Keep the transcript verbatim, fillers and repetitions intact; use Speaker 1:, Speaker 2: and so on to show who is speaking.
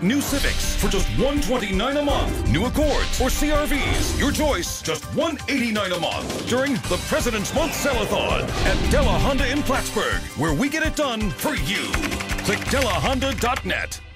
Speaker 1: new Civics for just one hundred twenty-nine dollars a month. New Accords or C R Vs, your choice, just one hundred eighty-nine dollars a month during the President's Month Sell-a-thon at Della Honda in Plattsburgh, where we get it done for you. Click Della Honda dot net.